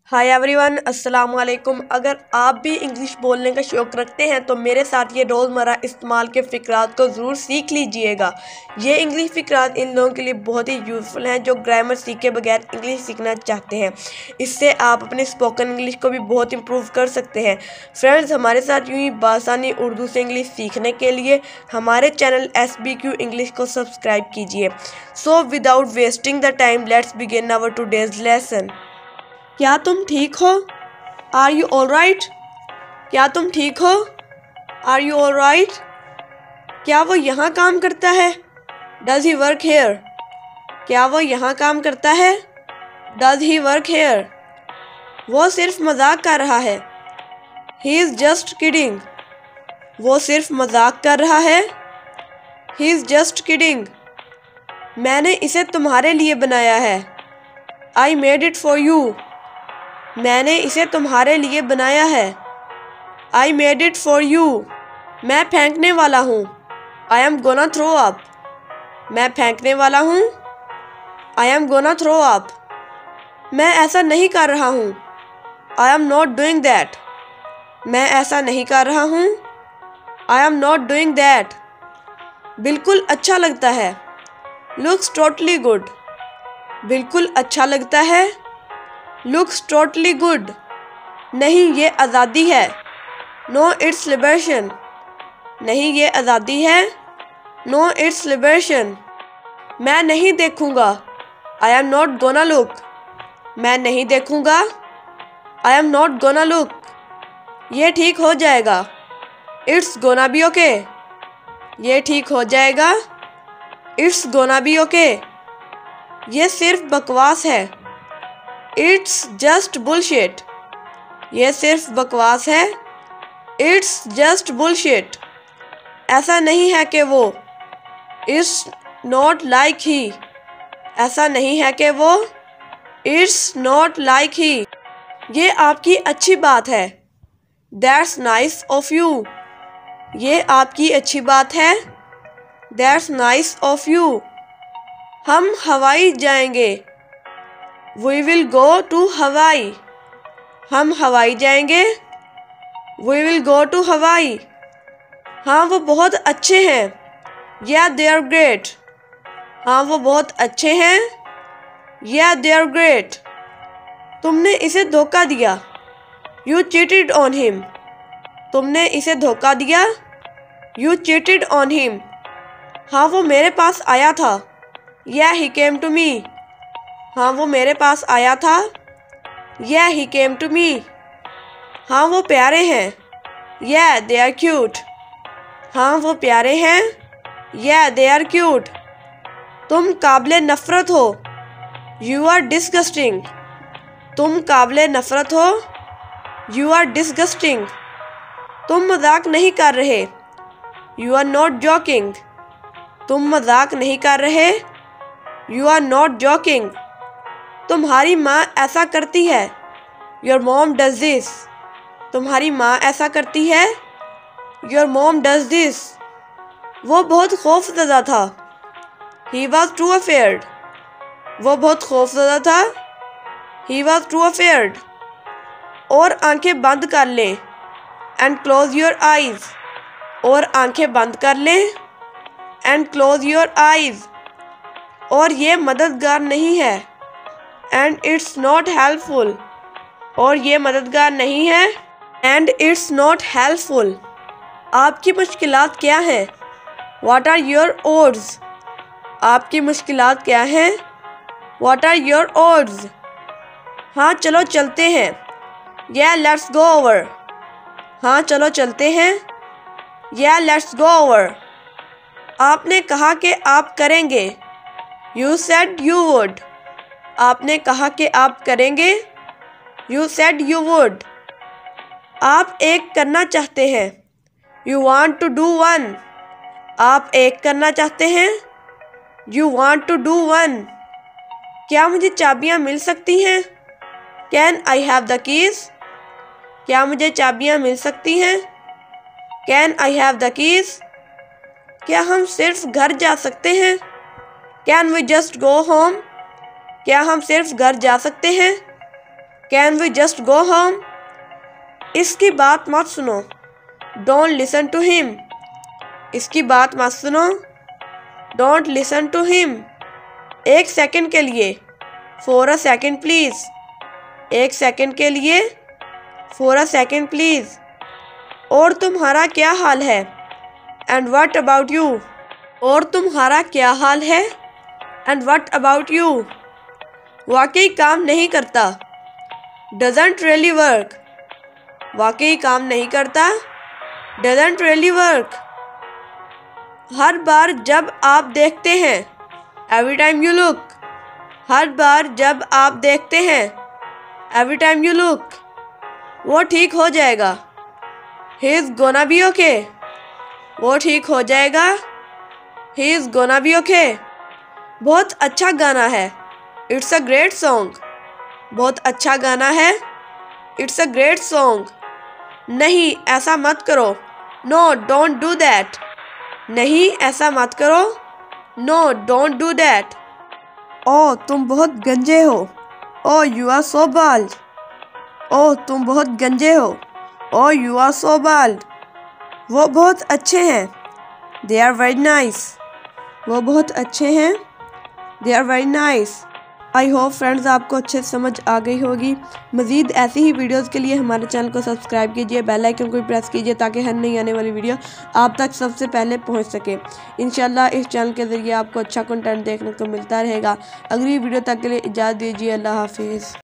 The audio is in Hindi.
हाय एवरीवन, अस्सलाम वालेकुम। अगर आप भी इंग्लिश बोलने का शौक़ रखते हैं तो मेरे साथ ये रोज़मर्रा इस्तेमाल के फ़िक्रात को ज़रूर सीख लीजिएगा। ये इंग्लिश फ़िक्रात इन लोगों के लिए बहुत ही यूज़फुल हैं जो ग्रामर सीखे बगैर इंग्लिश सीखना चाहते हैं। इससे आप अपने स्पोकन इंग्लिश को भी बहुत इम्प्रूव कर सकते हैं। फ्रेंड्स, हमारे साथ यूँ ही बासानी उर्दू से इंग्लिश सीखने के लिए हमारे चैनल SBQ इंग्लिश को सब्सक्राइब कीजिए। So without wasting the time, let's begin our today's lesson. क्या तुम ठीक हो? Are you all right? क्या तुम ठीक हो? Are you all right? क्या वो यहाँ काम करता है? Does he work here? क्या वो यहाँ काम करता है? Does he work here? वो सिर्फ मजाक कर रहा है। He is just kidding. वो सिर्फ मजाक कर रहा है। He is just kidding. मैंने इसे तुम्हारे लिए बनाया है। I made it for you. मैंने इसे तुम्हारे लिए बनाया है। I made it for you. मैं फेंकने वाला हूँ। I am gonna throw up. मैं फेंकने वाला हूँ। I am gonna throw up. मैं ऐसा नहीं कर रहा हूँ। I am not doing that. मैं ऐसा नहीं कर रहा हूँ। I am not doing that. बिल्कुल अच्छा लगता है। Looks totally good. बिल्कुल अच्छा लगता है। Looks totally good. नहीं, ये आज़ादी है। No it's liberation. नहीं, ये आज़ादी है। No it's liberation. मैं नहीं देखूँगा। I am not gonna look. मैं नहीं देखूँगा। I am not gonna look. ये ठीक हो जाएगा। It's gonna be okay. ये ठीक हो जाएगा। It's gonna be okay. ये सिर्फ बकवास है। It's just bullshit. ये सिर्फ बकवास है। It's just bullshit. ऐसा नहीं है कि वो। It's not like he. ऐसा नहीं है कि वो। It's not like he. ये आपकी अच्छी बात है। That's nice of you. ये आपकी अच्छी बात है। That's nice of you. हम हवाई जाएंगे। We will go to Hawaii. हम हवाई जाएंगे। We will go to Hawaii. हाँ, वो बहुत अच्छे हैं। Yeah, they are great. हाँ, वो बहुत अच्छे हैं। Yeah, they are great. तुमने इसे धोखा दिया। You cheated on him. तुमने इसे धोखा दिया। You cheated on him. हाँ, वो मेरे पास आया था। Yeah, he came to me. हाँ, वो मेरे पास आया था। Yeah, he came to me. हाँ, वो प्यारे हैं। Yeah, they are cute. हाँ, वो प्यारे हैं। Yeah, they are cute. तुम काबिले नफ़रत हो। You are disgusting. तुम काबिले नफ़रत हो। You are disgusting. तुम मजाक नहीं कर रहे। You are not joking. तुम मजाक नहीं कर रहे। You are not joking. तुम्हारी माँ ऐसा करती है। Your mom does this. तुम्हारी माँ ऐसा करती है। Your mom does this. वो बहुत खौफज़दा था। He was too afraid. वो बहुत खौफज़दा था। He was too afraid. और आंखें बंद कर लें। And close your eyes. और आंखें बंद कर लें। And close your eyes. और ये मददगार नहीं है। And it's not helpful. और ये मददगार नहीं है। And it's not helpful. आपकी मुश्किलात क्या हैं? What are your odds? आपकी मुश्किलात क्या हैं? What are your odds? हाँ, चलो चलते हैं। Yeah, let's go over. हाँ, चलो चलते हैं। Yeah, let's go over. आपने कहा कि आप करेंगे। You said you would. आपने कहा कि आप करेंगे। You said you would. आप एक करना चाहते हैं। You want to do one. आप एक करना चाहते हैं। You want to do one. क्या मुझे चाबियाँ मिल सकती हैं? Can I have the keys? क्या मुझे चाबियाँ मिल सकती हैं? Can I have the keys? क्या हम सिर्फ घर जा सकते हैं? Can we just go home? क्या हम सिर्फ घर जा सकते हैं? Can we just go home? इसकी बात मत सुनो। Don't listen to him. इसकी बात मत सुनो। Don't listen to him. एक सेकंड के लिए। For a second please. एक सेकंड के लिए। For a second please. और तुम्हारा क्या हाल है? And what about you? और तुम्हारा क्या हाल है? And what about you? वाकई काम नहीं करता। Doesn't really work. वाकई काम नहीं करता। Doesn't really work. हर बार जब आप देखते हैं। Every time you look. हर बार जब आप देखते हैं। Every time you look. वो ठीक हो जाएगा। He is gonna be okay. वो ठीक हो जाएगा। He is gonna be okay. बहुत अच्छा गाना है। It's a great song. बहुत अच्छा गाना है। It's a great song. नहीं, ऐसा मत करो। No, don't do that. नहीं, ऐसा मत करो। No, don't do that. ओह, तुम बहुत गंजे हो। Oh, you are so bald. ओह, तुम बहुत गंजे हो। Oh, you are so bald. वो बहुत अच्छे हैं। They are very nice. वो बहुत अच्छे हैं। They are very nice. I hope friends आपको अच्छे से समझ आ गई होगी। मज़ीद ऐसी ही वीडियोस के लिए हमारे चैनल को सब्सक्राइब कीजिए, बेल आइकन को प्रेस कीजिए ताकि हर नई आने वाली वीडियो आप तक सबसे पहले पहुंच सके। इंशाल्लाह इस चैनल के ज़रिए आपको अच्छा कंटेंट देखने को मिलता रहेगा। अगली वीडियो तक के लिए इजाज़त दीजिए। अल्लाह हाफिज़।